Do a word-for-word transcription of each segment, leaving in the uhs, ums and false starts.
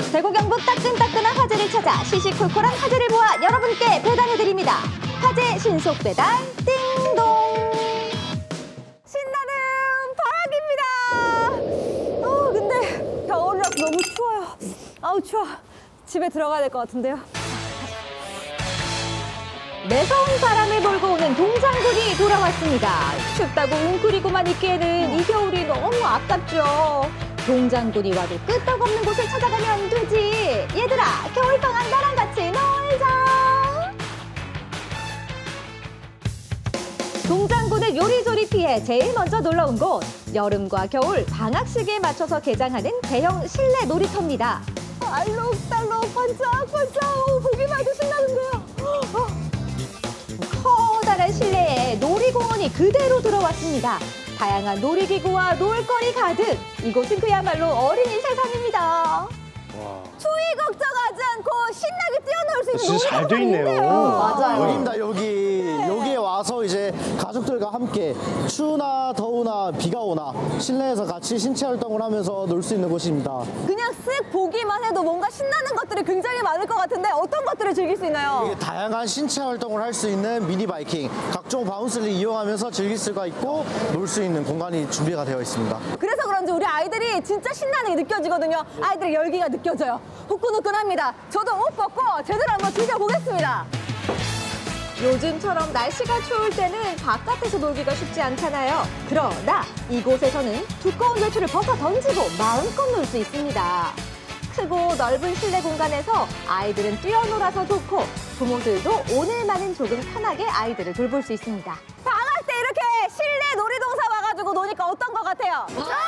대구 경북 따끈따끈한 화제를 찾아 시시콜콜한 화제를 모아 여러분께 배달해드립니다. 화제 신속 배달 띵동. 신나는 방학입니다. 어 근데 겨울이라서 너무 추워요. 아우 추워. 집에 들어가야 될 것 같은데요. 매서운 바람을 몰고 오는 동장군이 돌아왔습니다. 춥다고 웅크리고만 있기에는 이 겨울이 너무 아깝죠. 동장군이 와도 끄떡없는 곳을 찾아가면 되지. 얘들아, 겨울방학 나랑 같이 놀자. 동장군을 요리조리 피해 제일 먼저 놀러온 곳. 여름과 겨울 방학 시기에 맞춰서 개장하는 대형 실내 놀이터입니다. 알록달록 반짝반짝 보기만 해도 신나는데요. 커다란 실내에 놀이공원이 그대로 들어왔습니다. 다양한 놀이기구와 놀거리 가득. 이곳은 그야말로 어린이 세상입니다. 와. 추위 걱정하지 않고 신나게 뛰어놀 수 있는 진짜 잘 돼 있네요. 맞아요. 여기입니다, 여기. 여기에 와서 이제 가족들과 함께 추우나 더우나 비가 오나 실내에서 같이 신체 활동을 하면서 놀 수 있는 곳입니다. 그냥 쓱 보기만 해도 뭔가 신나는 것들이 굉장히 많을 것 같은데 어떤 것들을 즐길 수 있나요? 이게 다양한 신체 활동을 할 수 있는 미니 바이킹, 각종 바운스를 이용하면서 즐길 수가 있고 놀 수 있는 공간이 준비가 되어 있습니다. 그래서 그런지 우리 아이들이 진짜 신나는 게 느껴지거든요. 아이들의 열기가 느껴져요. 후끈후끈합니다. 저도 옷 벗고 제대로 한번 즐겨보겠습니다. 요즘처럼 날씨가 추울 때는 바깥에서 놀기가 쉽지 않잖아요. 그러나 이곳에서는 두꺼운 외투를 벗어 던지고 마음껏 놀 수 있습니다. 크고 넓은 실내 공간에서 아이들은 뛰어놀아서 좋고 부모들도 오늘만은 조금 편하게 아이들을 돌볼 수 있습니다. 방학 때 이렇게 실내 놀이동산 와가지고 노니까 어떤 것 같아요?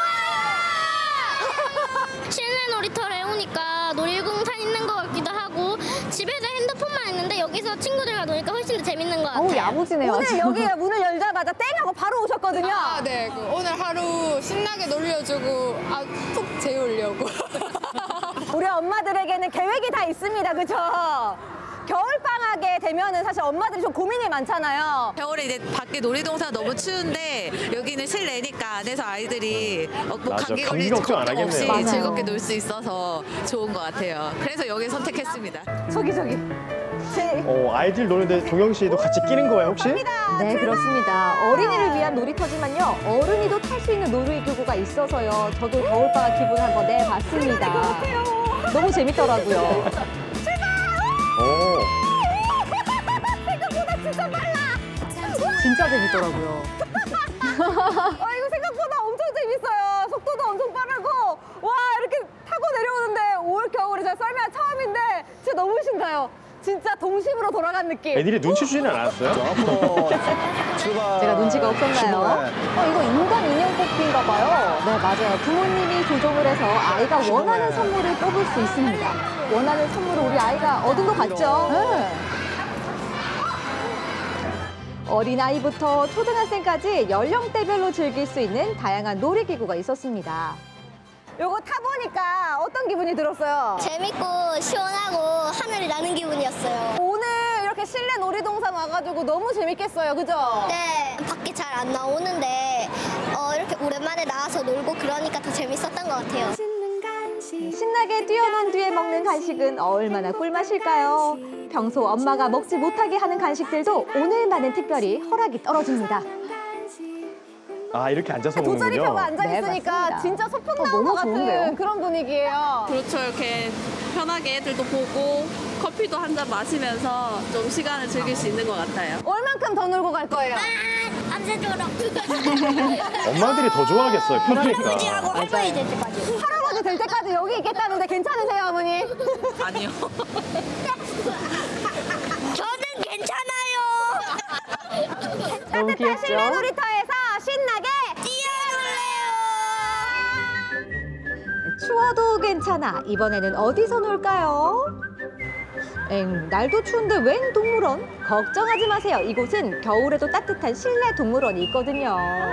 실내 놀이터를 해오니까 놀이공간 있는 것 같기도 하고 집에서 핸드폰만 있는데 여기서 친구들과 노니까 훨씬 더 재밌는 것 같아요. 어우, 야무지네요. 오늘 여기가 문을 열자마자 땡 하고 바로 오셨거든요. 아, 네. 그 오늘 하루 신나게 놀려주고 아, 푹 재우려고. 우리 엄마들에게는 계획이 다 있습니다. 그죠? 겨울방학에 되면은 사실 엄마들이 좀 고민이 많잖아요. 겨울에 이제 밖에 놀이동산 너무 추운데 여기는 실내니까 안에서 아이들이 어, 뭐 맞아. 감기 감기 걸릴 걱정 안 걱정 없이 하겠네요. 맞아요. 즐겁게 놀 수 있어서 좋은 것 같아요. 그래서 여기 선택했습니다. 저기 저기. 제... 어, 아이들 노는데 동영 씨도 같이 끼는 거예요, 혹시? 네, 그렇습니다. 어린이를 위한 놀이터지만요. 어른이도 탈 수 있는 놀이기구가 있어서요. 저도 겨울방학 기분 한번 내봤습니다. 너무 재밌더라고요. 오. 생각보다 진짜 빨라. 진짜 재밌더라고요. 아, 이거 생각보다 엄청 재밌어요. 속도도 엄청 빠르고 와 이렇게 타고 내려오는데 올 겨울이 제가 썰매가 처음인데 진짜 너무 신나요. 진짜 동심으로 돌아간 느낌. 애들이 눈치 주지는 않았어요? 저 앞으로 출발. 제가 눈치가 없었나요? 신호에. 어, 이거 인간 인형 뽑기인가 봐요. 네, 맞아요. 부모님이 조종을 해서 아이가 원하는 선물을 뽑을 수 있습니다. 원하는 선물을 우리 아이가 얻은 것 같죠? 네. 어린아이부터 초등학생까지 연령대별로 즐길 수 있는 다양한 놀이기구가 있었습니다. 요거 타보니까 어떤 기분이 들었어요? 재밌고 시원하고 하늘이 나는 기분이었어요. 오늘 이렇게 실내 놀이동산 와가지고 너무 재밌겠어요, 그죠? 네, 밖에 잘 안 나오는데 어, 이렇게 오랜만에 나와서 놀고 그러니까 더 재밌었던 것 같아요. 신나게 뛰어논 뒤에 먹는 간식은 얼마나 꿀맛일까요? 평소 엄마가 먹지 못하게 하는 간식들도 오늘만은 특별히 허락이 떨어집니다. 아, 이렇게 앉아서 먹는군요. 돗자리표가 앉아있으니까 네, 진짜 소풍 어, 나온 너무 것 같은 좋은데요? 그런 분위기예요. 그렇죠. 이렇게 편하게 애들도 보고 커피도 한 잔 마시면서 좀 시간을 즐길 수 있는 것 같아요. 얼만큼 더 놀고 갈 거예요? 밤새도록. 엄마들이 더 좋아하겠어요, 편하니까. 하고 할머니 될 때까지. 할아버지 될 때까지 여기 있겠다는데 괜찮으세요, 어머니? 아니요. 저는 괜찮아요. 너무 따뜻한 귀엽죠? 실내 놀이터에서 신나게 뛰어놀래요. 추워도 괜찮아. 이번에는 어디서 놀까요? 엥, 날도 추운데 웬 동물원? 걱정하지 마세요. 이곳은 겨울에도 따뜻한 실내 동물원이 있거든요.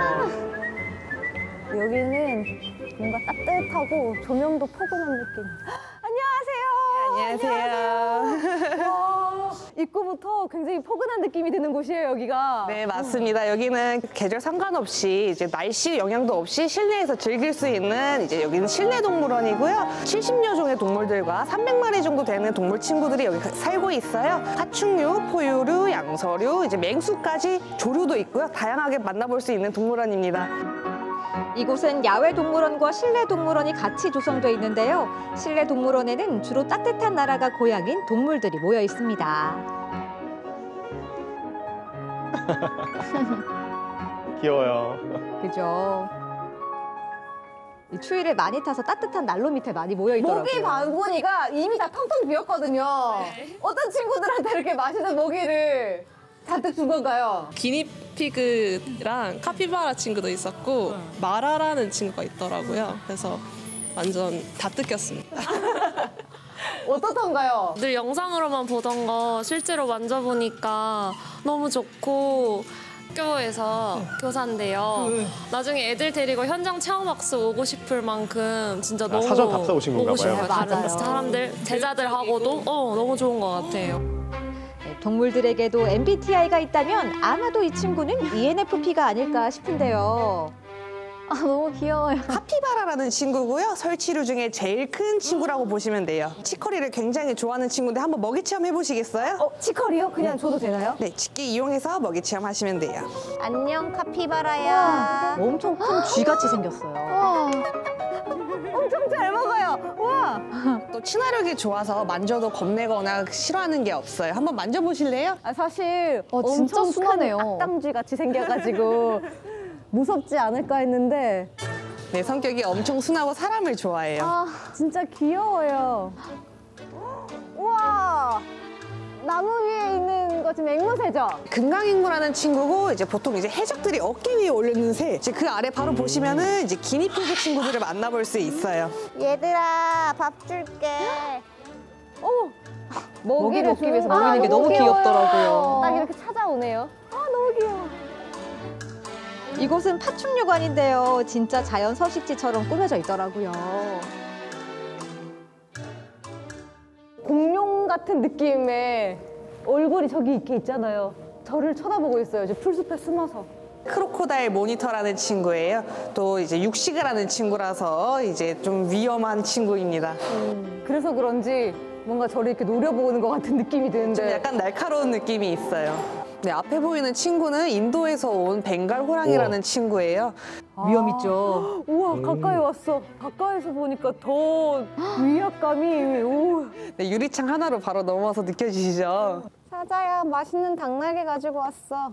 여기는 뭔가 따뜻하고 조명도 포근한 느낌. 안녕하세요. 안녕하세요. 와, 입구부터 굉장히 포근한 느낌이 드는 곳이에요, 여기가. 네, 맞습니다. 여기는 계절 상관없이 이제 날씨 영향도 없이 실내에서 즐길 수 있는 이제 여기는 실내 동물원이고요. 칠십여 종의 동물들과 삼백 마리 정도 되는 동물 친구들이 여기 살고 있어요. 파충류, 포유류, 양서류, 이제 맹수까지 조류도 있고요. 다양하게 만나볼 수 있는 동물원입니다. 이곳은 야외 동물원과 실내 동물원이 같이 조성돼 있는데요. 실내 동물원에는 주로 따뜻한 나라가 고향인 동물들이 모여 있습니다. 귀여워요. 그죠? 이 추위를 많이 타서 따뜻한 난로 밑에 많이 모여 있더라고요. 모기 바구니가 이미 다 텅텅 비었거든요. 어떤 친구들한테 이렇게 맛있는 모기를 잔뜩 준 건가요? 기니피그랑 카피바라 친구도 있었고 마라라는 친구가 있더라고요. 그래서 완전 다 뜯겼습니다. 어떻던가요? 늘 영상으로만 보던 거 실제로 만져보니까 너무 좋고 학교에서 교사인데요. 나중에 애들 데리고 현장 체험학습 오고 싶을 만큼 진짜 너무 사전 답사 오신 건가 오고 싶어요. 봐요. 다른 사람들, 제자들하고도 어, 너무 좋은 것 같아요. 동물들에게도 엠비티아이가 있다면 아마도 이 친구는 이엔에프피가 아닐까 싶은데요. 아, 너무 귀여워요. 카피바라라는 친구고요. 설치류 중에 제일 큰 친구라고 보시면 돼요. 치커리를 굉장히 좋아하는 친구인데 한번 먹이 체험 해보시겠어요? 어, 치커리요? 그냥 줘도 되나요? 네, 집게 이용해서 먹이 체험하시면 돼요. 안녕, 카피바라야. 엄청 큰 쥐같이 생겼어요. 와. 엄청 잘 먹어요. 와. 또 친화력이 좋아서 만져도 겁내거나 싫어하는 게 없어요. 한번 만져보실래요? 아, 사실 어, 진짜 엄청 순하네요. 큰 악당쥐 같이 생겨가지고 무섭지 않을까 했는데 네, 성격이 엄청 순하고 사람을 좋아해요. 아, 진짜 귀여워요. 우와. 나무 위에 있는 거 지금 앵무새죠? 금강앵무라는 친구고 이제 보통 이제 해적들이 어깨 위에 올려놓는 새. 이제 그 아래 바로 보시면은 이제 기니피그 친구들을 만나볼 수 있어요. 얘들아, 밥 줄게. 어머, 먹이 먹이를 먹기 위해서 주는- 먹이는 게 아, 너무 귀여워요. 귀엽더라고요. 딱 이렇게 찾아오네요. 아, 너무 귀여워. 이곳은 파충류관인데요. 진짜 자연 서식지처럼 꾸며져 있더라고요. 공룡 같은 느낌의 얼굴이 저기 이렇게 있잖아요. 저를 쳐다보고 있어요. 이제 풀숲에 숨어서. 크로코다일 모니터라는 친구예요. 또 이제 육식을 하는 친구라서 이제 좀 위험한 친구입니다. 음, 그래서 그런지 뭔가 저를 이렇게 노려보는 것 같은 느낌이 드는데. 좀 약간 날카로운 느낌이 있어요. 네, 앞에 보이는 친구는 인도에서 온 벵갈 호랑이라는 우와. 친구예요. 위험 있죠. 우와, 가까이 왔어. 가까이서 보니까 더 위압감이. 오. 네, 유리창 하나로 바로 넘어서 느껴지시죠? 사자야, 맛있는 닭날개 가지고 왔어.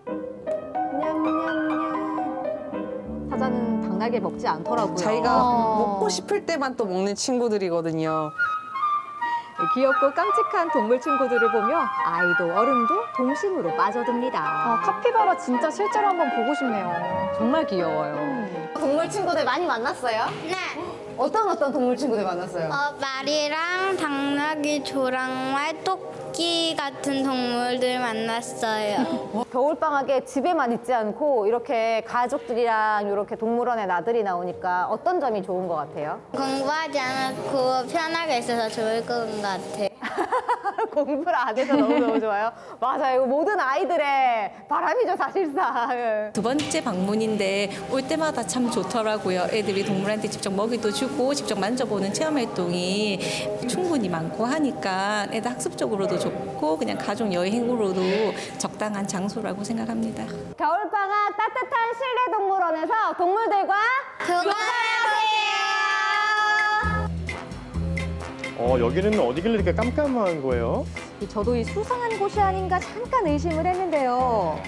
냠냠냠. 사자는 닭날개 먹지 않더라고요. 자기가 어. 먹고 싶을 때만 또 먹는 친구들이거든요. 귀엽고 깜찍한 동물 친구들을 보며 아이도 어른도 동심으로 빠져듭니다. 아, 카피바라 진짜 실제로 한번 보고 싶네요. 정말 귀여워요. 동물 친구들 많이 만났어요? 네. 어떤 어떤 동물 친구들 만났어요? 어, 말이랑 당나귀, 조랑말, 토끼 같은 동물들 만났어요. 겨울방학에 집에만 있지 않고 이렇게 가족들이랑 이렇게 동물원에 나들이 나오니까 어떤 점이 좋은 것 같아요? 공부하지 않고 편하게 있어서 좋을 것 같아요. 공부를 안 해서 너무너무 좋아요. 맞아요. 이거 모든 아이들의 바람이죠, 사실상. 두 번째 방문인데 올 때마다 참 좋더라고요. 애들이 동물한테 직접 먹이도 주고 직접 만져보는 체험활동이 충분히 많고 하니까 애들 학습적으로도 좋고 그냥 가족 여행으로도 적당한 장소라고 생각합니다. 겨울방학 따뜻한 실내 동물원에서 동물들과 교감해보세요. 어, 여기는 어디길래 이렇게 깜깜한 거예요? 저도 이 수상한 곳이 아닌가 잠깐 의심을 했는데요.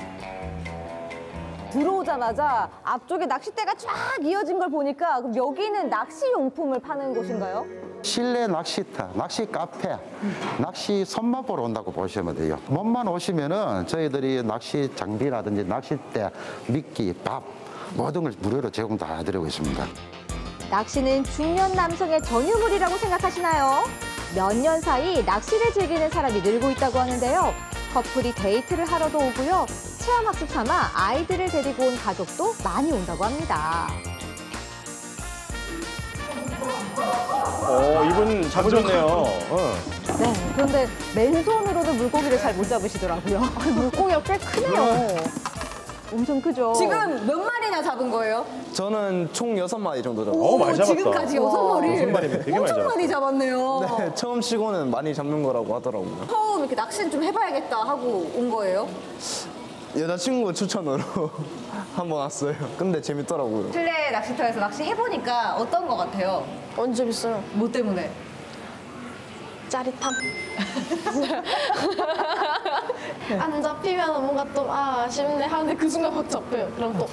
들어오자마자 앞쪽에 낚싯대가 쫙 이어진 걸 보니까 그럼 여기는 낚시 용품을 파는 곳인가요? 실내 낚시터, 낚시 카페, 낚시 손맛보러 온다고 보시면 돼요. 몸만 오시면은 저희들이 낚시 장비라든지 낚싯대, 미끼, 밥 모든 걸 무료로 제공 다 해드리고 있습니다. 낚시는 중년 남성의 전유물이라고 생각하시나요? 몇 년 사이 낚시를 즐기는 사람이 늘고 있다고 하는데요. 커플이 데이트를 하러도 오고요. 체험학습 삼아 아이들을 데리고 온 가족도 많이 온다고 합니다. 어, 이분 여러분 잡으셨네요. 어. 네, 그런데 맨손으로는 물고기를 잘 못 잡으시더라고요. 물고기가 꽤 크네요. 엄청 크죠? 지금 몇 마리나 잡은 거예요? 저는 총 여섯 마리 정도 잡았어요. 어, 많이 잡았다. 지금까지 여섯 마리. 여섯 마리면 되게 많이 엄청 잡았어요. 많이 잡았네요. 네, 처음 치고는 많이 잡는 거라고 하더라고요. 처음 이렇게 낚시를 좀 해봐야겠다 하고 온 거예요? 여자친구 추천으로 한번 왔어요. 근데 재밌더라고요. 실내 낚시터에서 낚시 해보니까 어떤 거 같아요? 완전 재밌어요. 뭐 때문에? 짜릿함. 안 잡히면 뭔가 또 아, 아쉽네 하는데 그 순간 확 잡혀요. 그럼 또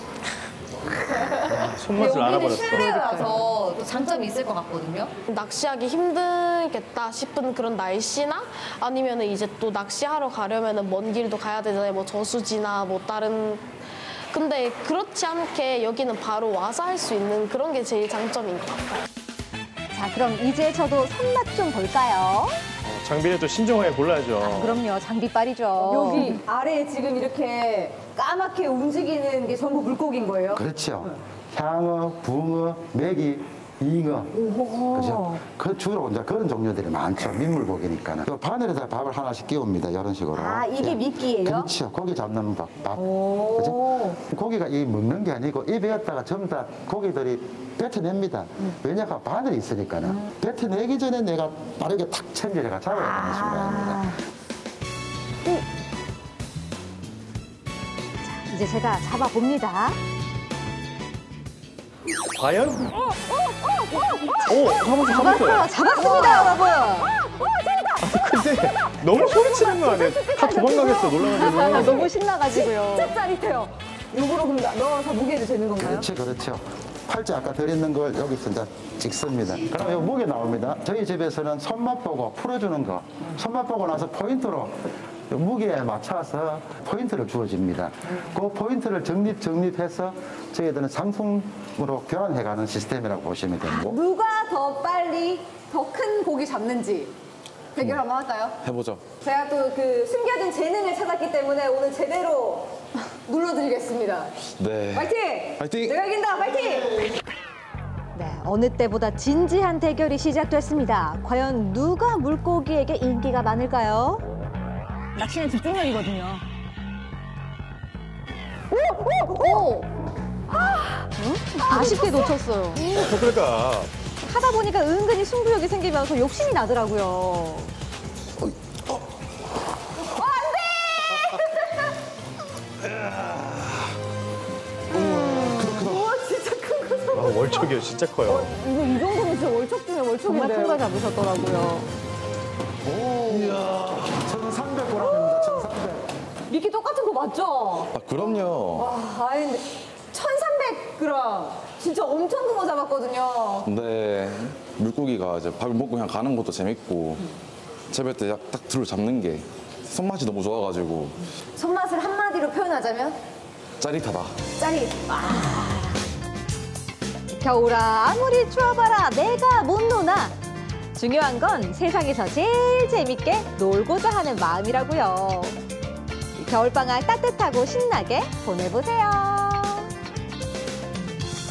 손맛을 여기는 알아버렸어. 실내라서 또 장점이 있을 것 같거든요. 낚시하기 힘들겠다 싶은 그런 날씨나 아니면 이제 또 낚시하러 가려면 먼 길도 가야 되잖아요. 뭐 저수지나 뭐 다른. 근데 그렇지 않게 여기는 바로 와서 할 수 있는 그런 게 제일 장점인 것 같아요. 자, 그럼 이제 저도 손맛 좀 볼까요? 장비를 또 신중하게 골라야죠. 아, 그럼요. 장비빨이죠. 여기 아래에 지금 이렇게 까맣게 움직이는 게 전부 물고기인 거예요? 그렇죠. 향어, 붕어, 메기, 잉어. 그죠? 그 주로 이제 그런 종류들이 많죠. 민물고기니까는. 그 바늘에다 밥을 하나씩 끼웁니다. 이런 식으로. 아, 이게 예. 미끼예요? 그렇죠. 고기 잡는 밥. 밥. 그죠? 고기가 이 먹는 게 아니고 입에다가 전부 다 고기들이 뱉어냅니다. 왜냐하면 바늘이 있으니까는. 뱉어내기 전에 내가 빠르게 탁 챙겨가 잡아야 되는 순간입니다. 자, 이제 제가 잡아봅니다. 과연? 어, 어, 오, 잡았어, 잡았어요. 잡았어요. 잡았습니다, 여러분. 근데 너무 소리치는 거 아니에요? 다 도망가겠어, 놀라가지고. 너무 신나가지고요. 진짜 짜릿해요. 요거로 그럼 넣어서 무게도 되는 건가요? 그렇죠, 그렇죠. 팔찌 아까 들어있는 걸 여기서 이제 찍습니다. 그럼 요 무게 나옵니다. 저희 집에서는 손맛 보고 풀어주는 거. 손맛 보고 나서 포인트로 요 무게에 맞춰서 포인트를 주어집니다. 그 포인트를 적립, 적립해서 저희들은 상품으로 교환해가는 시스템이라고 보시면 됩니다. 누가 더 빨리 더 큰 고기 잡는지 대결 한번 할까요? 해보죠. 제가 또 그 숨겨진 재능을 찾았기 때문에 오늘 제대로 눌러드리겠습니다. 네. 파이팅! 파이팅! 내가 이긴다! 파이팅! 네, 어느 때보다 진지한 대결이 시작됐습니다. 과연 누가 물고기에게 인기가 많을까요? 낚시는 집중력이거든요. 오! 오! 오! 아, 아쉽게 놓쳤어요. 어, 그럴까? 하다 보니까 은근히 승부욕이 생기면서 욕심이 나더라고요. 우와, 진짜 큰 거 잡았어. 아, 월척이요, 진짜 커요. 이거 이 정도면 진짜 월척 중에 월척인데. 정말 큰 거 잡으셨더라고요. 오, 이야. 천삼백 그램입니다, 천삼백. 미끼 똑같은 거 맞죠? 아, 그럼요. 와, 아니 근데 천삼백 그램. 진짜 엄청 큰 거 잡았거든요. 근데 물고기가 이제 밥을 먹고 그냥 가는 것도 재밌고 재배할 때 딱 들어 잡는 게 손맛이 너무 좋아가지고 손맛을 한마디로 표현하자면 짜릿하다. 짜릿. 겨울아, 아무리 추워봐라. 내가 못 노나. 중요한 건 세상에서 제일 재밌게 놀고자 하는 마음이라고요. 겨울방학 따뜻하고 신나게 보내보세요.